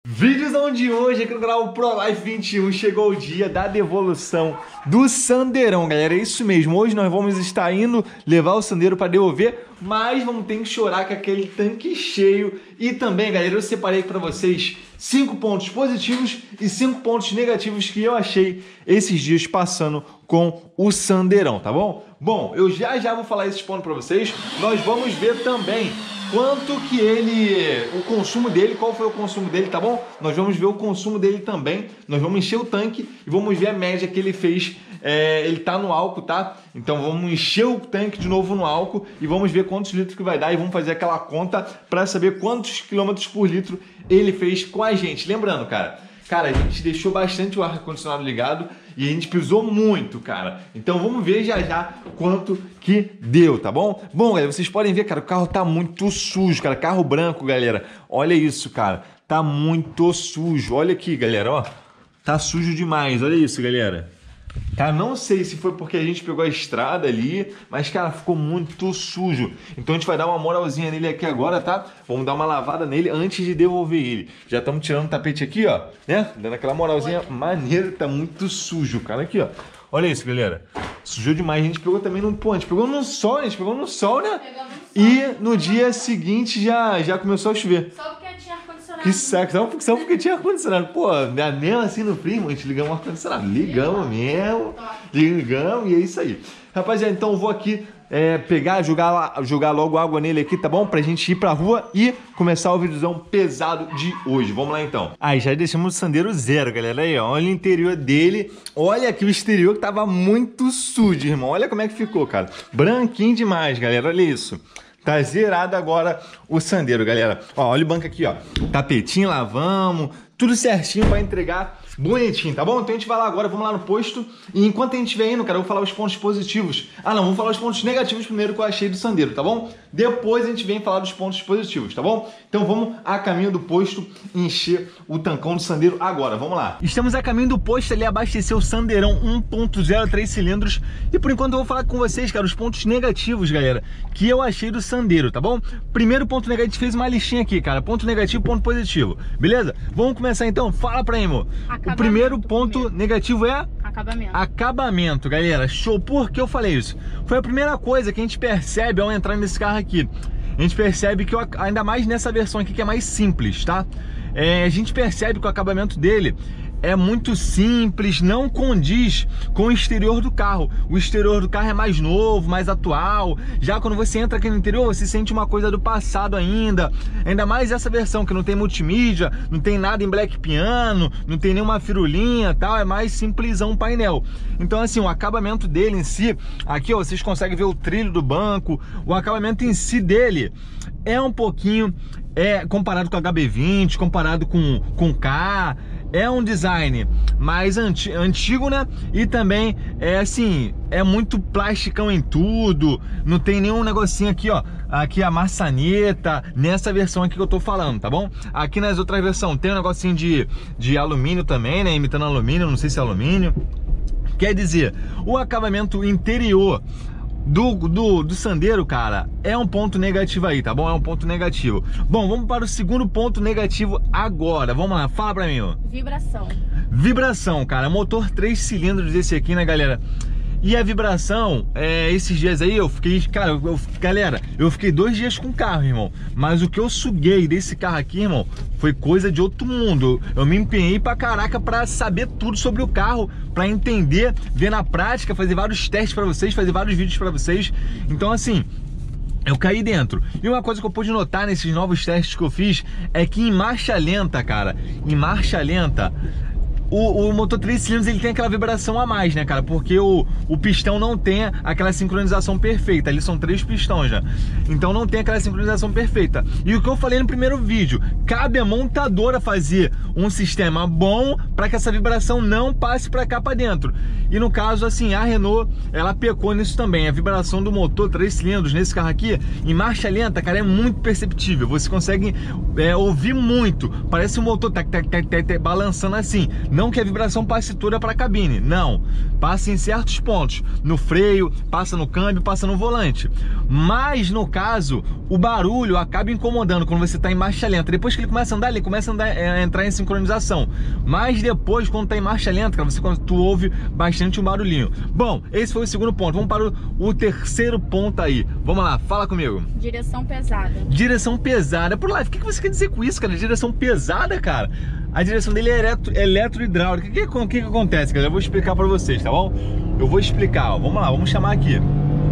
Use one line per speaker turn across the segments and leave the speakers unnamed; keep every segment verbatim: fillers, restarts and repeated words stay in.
Vídeozão de hoje aqui no canal ProLife vinte e um, chegou o dia da devolução do Sandeirão, galera, é isso mesmo. Hoje nós vamos estar indo levar o Sandeiro para devolver, mas vamos ter que chorar com aquele tanque cheio. E também, galera, eu separei para vocês cinco pontos positivos e cinco pontos negativos que eu achei esses dias passando com o Sandeirão, tá bom? Bom, eu já já vou falar esses pontos para vocês. Nós vamos ver também quanto que ele, o consumo dele, qual foi o consumo dele, tá bom? Nós vamos ver o consumo dele também, nós vamos encher o tanque e vamos ver a média que ele fez, é, ele tá no álcool, tá? Então vamos encher o tanque de novo no álcool e vamos ver quantos litros que vai dar e vamos fazer aquela conta para saber quantos quilômetros por litro ele fez com a gente. Lembrando, cara, cara, a gente deixou bastante o ar-condicionado ligado e a gente pisou muito, cara. Então vamos ver já já quanto que deu, tá bom? Bom, galera, vocês podem ver, cara, o carro tá muito sujo, cara. Carro branco, galera. Olha isso, cara. Tá muito sujo. Olha aqui, galera, ó. Tá sujo demais. Olha isso, galera. Cara, não sei se foi porque a gente pegou a estrada ali, mas, cara, ficou muito sujo. Então a gente vai dar uma moralzinha nele aqui agora, tá? Vamos dar uma lavada nele antes de devolver ele. Já estamos tirando o tapete aqui, ó, né? Dando aquela moralzinha maneira, tá muito sujo, cara. Aqui, ó. Olha isso, galera. Sujou demais. A gente pegou também no... Pô, a gente pegou no sol, a gente pegou no sol, né? E no dia seguinte já, já começou a chover. Só porque tinha ar-condicionado. Que saco, só porque, só porque tinha ar-condicionado. Pô, mesmo assim no frio, a gente ligamos o ar-condicionado. Ligamos mesmo, ligamos e é isso aí. Rapaziada, então eu vou aqui é, pegar, jogar, jogar logo água nele aqui, tá bom? Pra gente ir pra rua e começar o videozão pesado de hoje. Vamos lá então. Aí, já deixamos o Sandeiro zero, galera. Aí, ó, olha o interior dele. Olha aqui o exterior que tava muito sujo, irmão. Olha como é que ficou, cara. Branquinho demais, galera. Olha isso. Tá zerado agora o Sandeiro, galera. Ó, olha o banco aqui, ó. Tapetinho, lavamos. Tudo certinho pra entregar bonitinho, tá bom? Então a gente vai lá agora, vamos lá no posto. E enquanto a gente vem indo, cara, eu vou falar os pontos positivos. Ah, não, vou falar os pontos negativos primeiro que eu achei do Sandeiro, tá bom? Depois a gente vem falar dos pontos positivos, tá bom? Então vamos a caminho do posto encher o tancão do Sandeiro agora, vamos lá. Estamos a caminho do posto ali, abastecer o Sandeirão um ponto zero, três cilindros. E por enquanto eu vou falar com vocês, cara, os pontos negativos, galera, que eu achei do Sandeiro, tá bom? Primeiro ponto negativo, a gente fez uma listinha aqui, cara. Ponto negativo, ponto positivo, beleza? Vamos começar então, fala pra mim, amor. O primeiro ponto primeiro. negativo é... Acabamento. Acabamento, galera. Show. Por que eu falei isso? Foi a primeira coisa que a gente percebe ao entrar nesse carro aqui. A gente percebe que, eu, ainda mais nessa versão aqui que é mais simples, tá? É, a gente percebe que o acabamento dele é muito simples, não condiz com o exterior do carro. O exterior do carro é mais novo, mais atual. Já quando você entra aqui no interior, você sente uma coisa do passado ainda. Ainda mais essa versão que não tem multimídia, não tem nada em black piano, não tem nenhuma firulinha, tal. É mais simplesão o painel. Então assim, o acabamento dele em si, aqui ó, vocês conseguem ver o trilho do banco. O acabamento em si dele é um pouquinho, é, comparado com o H B vinte, comparado com com K, é um design mais anti antigo, né? E também é assim, é muito plasticão em tudo. Não tem nenhum negocinho aqui, ó. Aqui a maçaneta, nessa versão aqui que eu tô falando, tá bom? Aqui nas outras versões tem um negocinho de, de alumínio também, né? Imitando alumínio, não sei se é alumínio. Quer dizer, o acabamento interior Do, do, do Sandeiro, cara, é um ponto negativo aí, tá bom? É um ponto negativo. Bom, vamos para o segundo ponto negativo agora. Vamos lá, fala pra mim, ó. Vibração. Vibração, cara. Motor três cilindros desse aqui, né, galera? E a vibração, é, esses dias aí eu fiquei, cara, eu, galera, eu fiquei dois dias com o carro, irmão. Mas o que eu suguei desse carro aqui, irmão, foi coisa de outro mundo. Eu me empenhei pra caraca pra saber tudo sobre o carro, pra entender, ver na prática, fazer vários testes pra vocês, fazer vários vídeos pra vocês. Então assim, eu caí dentro. E uma coisa que eu pude notar nesses novos testes que eu fiz é que em marcha lenta, cara, em marcha lenta, O, o motor três cilindros ele tem aquela vibração a mais, né, cara? Porque o, o pistão não tem aquela sincronização perfeita. Ali são três pistões já. Então não tem aquela sincronização perfeita. E o que eu falei no primeiro vídeo, cabe a montadora fazer um sistema bom para que essa vibração não passe para cá para dentro. E no caso, assim, a Renault, ela pecou nisso também. A vibração do motor três cilindros nesse carro aqui, em marcha lenta, cara, é muito perceptível. Você consegue é, ouvir muito. Parece um motor tac, tac, tac, tac, tac, balançando assim. Não que a vibração passe toda para a cabine, não. Passa em certos pontos, no freio, passa no câmbio, passa no volante. Mas no caso, o barulho acaba incomodando quando você está em marcha lenta. Depois que ele começa a andar, ele começa a, andar, a entrar em sincronização. Mas depois, quando está em marcha lenta, cara, você, tu ouve bastante um barulhinho. Bom, esse foi o segundo ponto. Vamos para o, o terceiro ponto aí. Vamos lá, fala comigo.
Direção pesada.
Direção pesada. Por lá, o que você quer dizer com isso, cara? Direção pesada, cara? A direção dele é eletro, eletro-hidráulica. O que, que, que, que acontece, cara? Eu vou explicar pra vocês, tá bom? Eu vou explicar, ó. Vamos lá, vamos chamar aqui.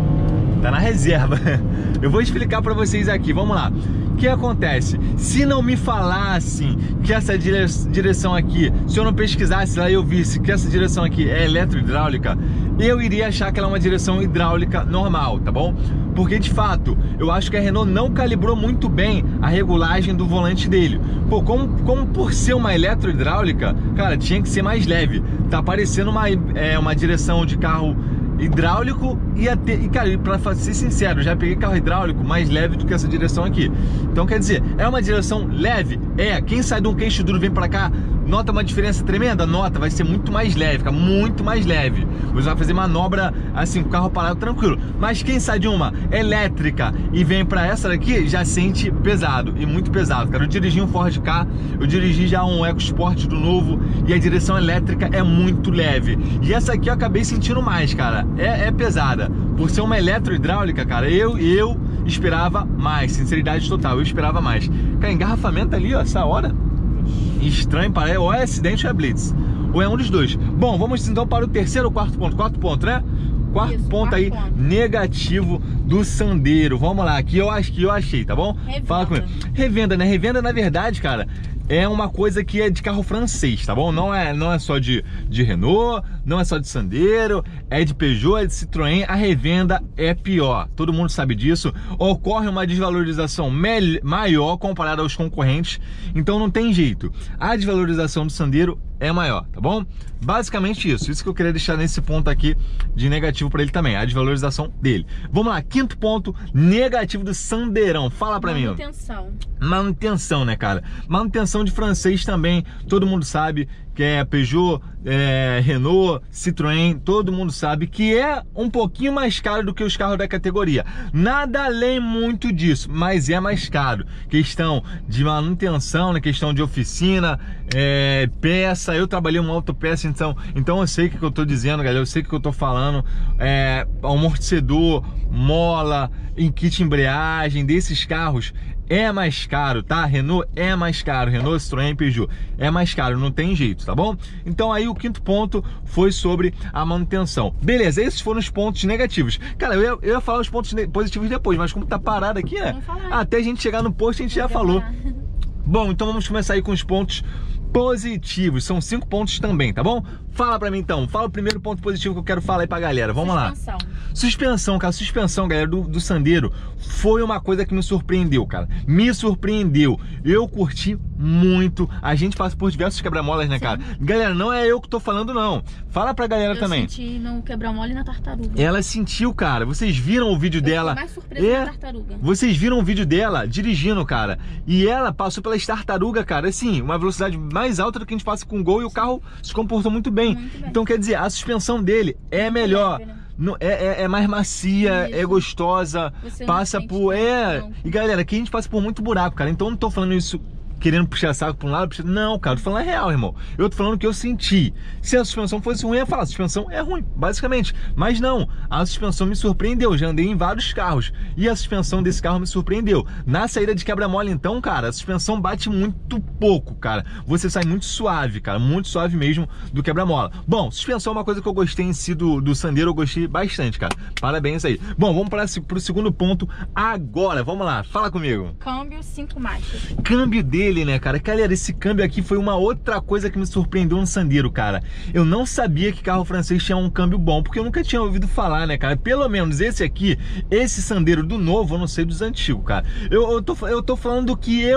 Tá na reserva. Eu vou explicar pra vocês aqui, vamos lá. O que acontece? Se não me falassem que essa dire... direção aqui, se eu não pesquisasse lá e eu visse que essa direção aqui é eletro-hidráulica, eu iria achar que ela é uma direção hidráulica normal, tá bom? Porque de fato, eu acho que a Renault não calibrou muito bem a regulagem do volante dele. Pô, como, como por ser uma eletro-hidráulica, cara, tinha que ser mais leve. Tá parecendo uma, é, uma direção de carro hidráulico e até, e cara, pra ser sincero, eu já peguei carro hidráulico mais leve do que essa direção aqui. Então quer dizer, é uma direção leve? É, quem sai de um queixo duro vem pra cá, nota uma diferença tremenda? Nota, vai ser muito mais leve, fica muito mais leve. Você vai fazer manobra assim, com o carro parado tranquilo. Mas quem sai de uma elétrica e vem pra essa daqui, já sente pesado, e muito pesado, cara. Eu dirigi um Ford Ka, eu dirigi já um EcoSport do novo, e a direção elétrica é muito leve. E essa aqui eu acabei sentindo mais, cara. É, é pesada. Por ser uma eletro-hidráulica, cara, eu, eu esperava mais. Sinceridade total, eu esperava mais. Cara, engarrafamento ali, ó, essa hora. Estranho, parece. Ou é acidente ou é blitz. Ou é um dos dois. Bom, vamos então para o terceiro ou quarto ponto. Quarto ponto, né? Quarto Isso, ponto quarto aí, ponto. Negativo do Sandero. Vamos lá, aqui eu acho que eu achei, tá bom?
Revenda.
Fala comigo. Revenda, né? Revenda, na verdade, cara, é uma coisa que é de carro francês, tá bom? Não é, não é só de, de Renault, não é só de Sandero, é de Peugeot, é de Citroën. A revenda é pior, todo mundo sabe disso. Ocorre uma desvalorização maior comparada aos concorrentes, então não tem jeito. A desvalorização do Sandero é maior, tá bom? Basicamente isso, isso que eu queria deixar nesse ponto aqui de negativo para ele também, a desvalorização dele. Vamos lá, quinto ponto negativo do Sandeirão, fala pra mim.
Manutenção.
Manutenção, né, cara? Manutenção de francês também, todo mundo sabe que é Peugeot, é, Renault, Citroën, todo mundo sabe que é um pouquinho mais caro do que os carros da categoria. Nada além muito disso, mas é mais caro. Questão de manutenção, né? Questão de oficina, é, peça. Eu trabalhei uma autopeça, então, então eu sei o que eu tô dizendo, galera. Eu sei o que eu tô falando. É, amortecedor, mola, em kit embreagem desses carros é mais caro, tá? Renault é mais caro, Renault, Citroën, Peugeot é mais caro, não tem jeito, tá bom? Então aí o quinto ponto foi sobre a manutenção. Beleza, esses foram os pontos negativos. Cara, eu ia, eu ia falar os pontos positivos depois, mas como tá parado aqui, né? Até a gente chegar no post a gente já falou. Bom, então vamos começar aí com os pontos positivos. São cinco pontos também, tá bom? Fala pra mim então, fala o primeiro ponto positivo que eu quero falar aí pra galera, vamos
Suspensão.
lá. Suspensão, cara, suspensão, galera, do, do Sandero foi uma coisa que me surpreendeu, cara. Me surpreendeu, eu curti muito. A gente passa por diversos quebra-molas, né, Sim. cara? Galera, não é eu que tô falando, não. Fala pra galera
eu
também.
Eu senti no quebra-mola e na tartaruga.
Ela sentiu, cara, vocês viram o vídeo
eu
dela?
Mais surpresa
é,
na tartaruga.
Vocês viram o vídeo dela dirigindo, cara? E ela passou pelas tartarugas, cara, assim, uma velocidade mais alta do que a gente passa com o Gol, e o carro se comportou muito bem. Muito bem. Então quer dizer, a suspensão dele é melhor. Leve, né? No, é, é, é mais macia, isso. É gostosa, você passa por... É, não. E galera, aqui a gente passa por muito buraco, cara. Então eu não tô falando isso querendo puxar saco pra um lado, puxar... não, cara, eu tô falando a real, irmão. Eu tô falando o que eu senti. Se a suspensão fosse ruim, eu ia falar, a suspensão é ruim, basicamente. Mas não, a suspensão me surpreendeu. Já andei em vários carros e a suspensão desse carro me surpreendeu. Na saída de quebra-mola, então, cara, a suspensão bate muito pouco, cara. Você sai muito suave, cara, muito suave mesmo do quebra-mola. Bom, suspensão é uma coisa que eu gostei em si do, do Sandero, eu gostei bastante, cara. Parabéns aí. Bom, vamos para pro segundo ponto agora. Vamos lá, fala comigo.
Câmbio cinco marchas.
Câmbio dele, né, cara? Galera, esse câmbio aqui foi uma outra coisa que me surpreendeu no Sandero, cara. Eu não sabia que carro francês tinha um câmbio bom, porque eu nunca tinha ouvido falar, né, cara? Pelo menos esse aqui, esse Sandero do novo, eu não sei dos antigos, cara. Eu, eu, tô, eu tô falando do que eu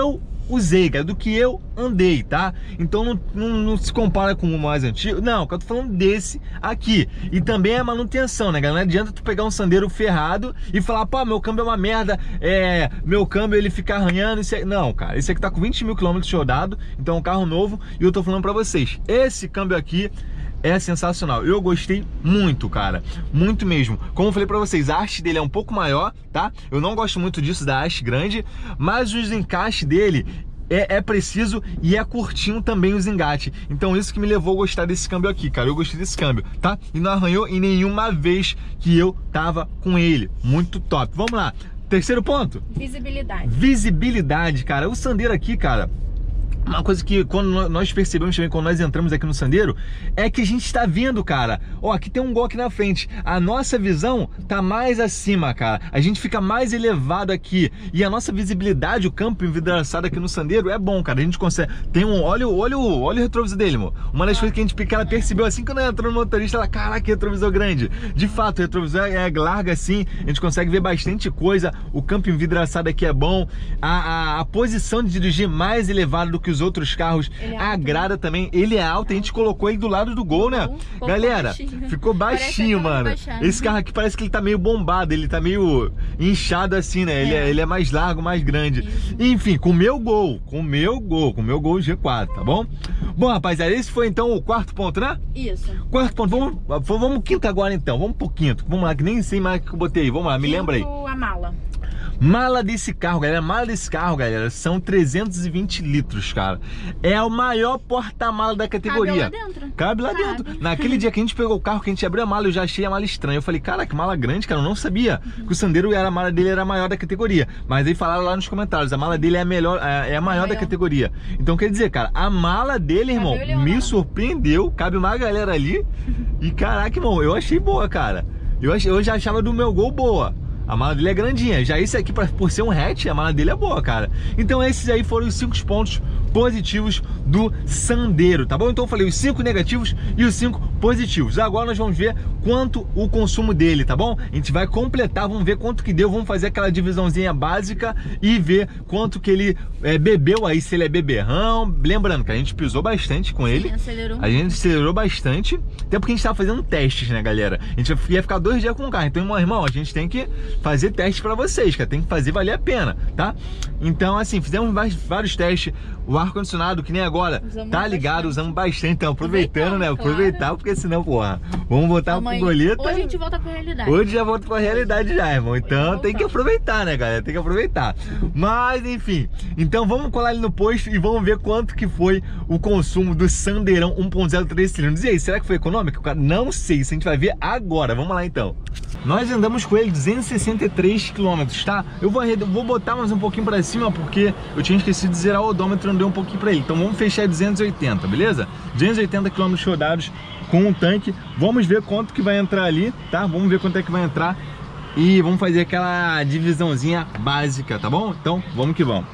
usei, cara, do que eu andei, tá? Então não, não, não se compara com o mais antigo. Não, eu tô falando desse aqui. E também é manutenção, né, galera? Não adianta tu pegar um Sandero ferrado e falar, pô, meu câmbio é uma merda, é, meu câmbio ele fica arranhando. Isso é... Não, cara, esse aqui tá com vinte mil quilômetros rodado, então é um carro novo. E eu tô falando pra vocês, esse câmbio aqui é sensacional, eu gostei muito, cara, muito mesmo. Como eu falei pra vocês, a haste dele é um pouco maior, tá? Eu não gosto muito disso, da haste grande, mas os encaixes dele é, é preciso e é curtinho também os engates. Então isso que me levou a gostar desse câmbio aqui, cara. Eu gostei desse câmbio, tá? E não arranhou em nenhuma vez que eu tava com ele. Muito top. Vamos lá, terceiro ponto.
Visibilidade.
Visibilidade, cara. O Sandero aqui, cara, uma coisa que quando nós percebemos também, quando nós entramos aqui no Sandero, é que a gente está vendo, cara, ó, aqui tem um gol aqui na frente, a nossa visão tá mais acima, cara, a gente fica mais elevado aqui, e a nossa visibilidade, o campo envidraçado aqui no Sandero é bom, cara, a gente consegue, tem um, olha, olha, olha o retrovisor dele, amor. Uma das coisas que a gente que ela percebeu assim quando ela entrou no motorista, ela, caraca, que retrovisor grande, de fato, o retrovisor é largo assim, a gente consegue ver bastante coisa, o campo envidraçado aqui é bom, a, a, a posição de dirigir mais elevada do que os outros carros
ele é
agrada alto, também. Ele é alto, a gente colocou ele do lado do Gol, né?
Ficou
Galera,
baixinho.
ficou baixinho, mano. Esse carro aqui parece que ele tá meio bombado, ele tá meio inchado assim, né? Ele é,
é,
ele é mais largo, mais grande. Isso. Enfim, com o meu Gol, com o meu Gol, com o meu Gol G quatro, tá bom? Bom, rapaziada, esse foi então o quarto ponto, né?
Isso.
Quarto ponto, vamos, vamos pro quinto agora então, vamos pro quinto. Vamos lá, que nem sei mais o que eu botei, vamos lá, me
Quinto,
lembra aí.
a mala.
Mala desse carro, galera, mala desse carro, galera, são trezentos e vinte litros, cara. É o maior porta-mala da categoria.
Cabe lá dentro.
Cabe lá
Cabe.
dentro. Naquele dia que a gente pegou o carro, que a gente abriu a mala, eu já achei a mala estranha. Eu falei, cara, que mala grande, cara, eu não sabia uhum. que o Sandero, era, a mala dele era a maior da categoria. Mas aí falaram lá nos comentários, a mala dele é a melhor, é a maior, maior. da categoria. Então quer dizer, cara, a mala dele, irmão, me surpreendeu. Cabe uma galera ali. E caraca, irmão, eu achei boa, cara. Eu, achei, eu já achava do meu Gol boa. A mala dele é grandinha. Já esse aqui, por ser um hatch, a mala dele é boa, cara. Então esses aí foram os cinco pontos positivos do Sandero, tá bom? Então eu falei os cinco negativos e os cinco positivos. Agora nós vamos ver quanto o consumo dele, tá bom? A gente vai completar, vamos ver quanto que deu, vamos fazer aquela divisãozinha básica e ver quanto que ele é, bebeu aí, se ele é beberrão. Lembrando que a gente pisou bastante com ele.
Sim, acelerou.
A gente acelerou bastante, até porque a gente tava fazendo testes, né, galera? A gente ia ficar dois dias com o carro, então, meu irmão, a gente tem que fazer testes pra vocês, cara, tem que fazer valer a pena, tá? Então, assim, fizemos vários testes, o ar-condicionado, que nem agora, usamos tá ligado, bastante. Usamos bastante, então, aproveitando, né? Aproveitar, claro. Porque senão, porra, vamos voltar pro boleta.
Hoje a gente volta pra realidade.
Hoje já volta pra realidade já, irmão. Então tem que aproveitar, né, galera? Tem que aproveitar. Mas, enfim, então vamos colar ali no posto e vamos ver quanto que foi o consumo do Sandeirão um ponto zero três cilindros. E aí, será que foi econômico? Cara, não sei, isso a gente vai ver agora. Vamos lá, então. Nós andamos com ele duzentos e sessenta e três quilômetros, tá? Eu vou, vou botar mais um pouquinho pra cima, porque eu tinha esquecido de zerar o odômetro e andei um pouquinho pra ele. Então vamos fechar duzentos e oitenta, beleza? duzentos e oitenta quilômetros rodados com o tanque. Vamos ver quanto que vai entrar ali, tá? Vamos ver quanto é que vai entrar e vamos fazer aquela divisãozinha básica, tá bom? Então vamos que vamos.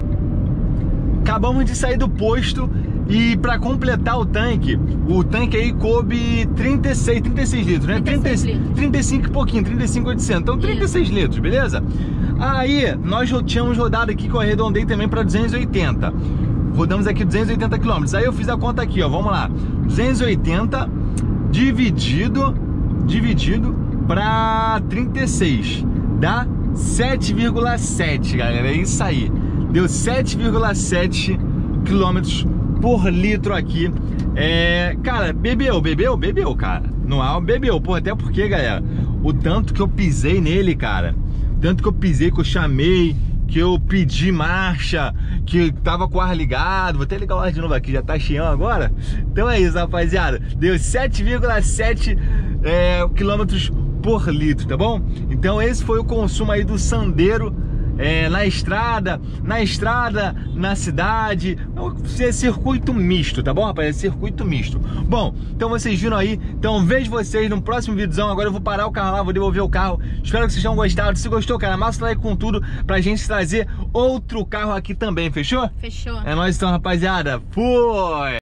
Acabamos de sair do posto e para completar o tanque, o tanque aí coube trinta e seis, trinta e seis litros, né?
trinta e seis litros.
trinta e cinco e pouquinho, trinta e cinco mil e oitocentos, então trinta e seis litros, beleza? Aí nós tínhamos rodado aqui que eu arredondei também para duzentos e oitenta. Rodamos aqui duzentos e oitenta quilômetros. Aí eu fiz a conta aqui, ó, vamos lá. duzentos e oitenta dividido dividido para trinta e seis dá sete vírgula sete, galera. É isso aí. Deu sete vírgula sete quilômetros por litro aqui. É, cara, bebeu, bebeu, bebeu, cara. Não é, bebeu, pô, até porque, galera, o tanto que eu pisei nele, cara, tanto que eu pisei, que eu chamei, que eu pedi marcha, que tava com o ar ligado. Vou até ligar o ar de novo aqui, já tá cheio agora. Então é isso, rapaziada. Deu sete vírgula sete é, quilômetros por litro, tá bom? Então esse foi o consumo aí do Sandero. É, na estrada, na estrada, na cidade, é circuito misto, tá bom, rapaz? É circuito misto. Bom, então vocês viram aí, então vejo vocês no próximo vídeozão. Agora eu vou parar o carro lá, vou devolver o carro. Espero que vocês tenham gostado. Se gostou, cara, massa o like com tudo pra gente trazer outro carro aqui também, fechou?
Fechou.
É nóis então, rapaziada. Fui!